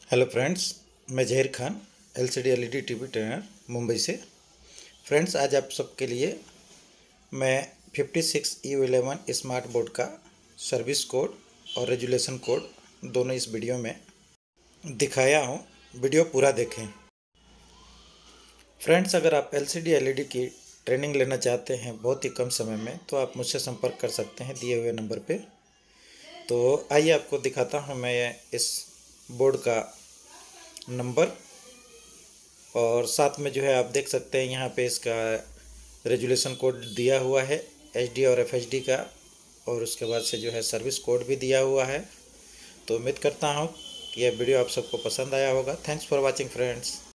Hello friends, मैं Zaheer Khan LCD LED TV trainer Mumbai से। Friends, आज आप सबके लिए मैं 56U11 स्मार्ट बोर्ड का सर्विस कोड और रेजुलेशन कोड दोनों इस वीडियो में दिखाया हूँ। वीडियो पूरा देखें। फ्रेंड्स, अगर आप एलसीडी एलईडी की ट्रेनिंग लेना चाहते हैं बहुत ही कम समय में, तो आप मुझसे संपर्क कर सकते हैं दिए हुए नंबर पे। तो आइए आपको दिखाता हूँ मैं इस बोर्ड का नंबर, और साथ में जो है आप देख सकते हैं यहाँ पे इसका रेजुलेशन कोड दिया हुआ है एचडी और एफएचडी का, और उसके बाद से जो है सर्विस कोड भी दिया हुआ है। तो उम्मीद करता हूँ कि यह वीडियो आप सबको पसंद आया होगा। Thanks for watching friends.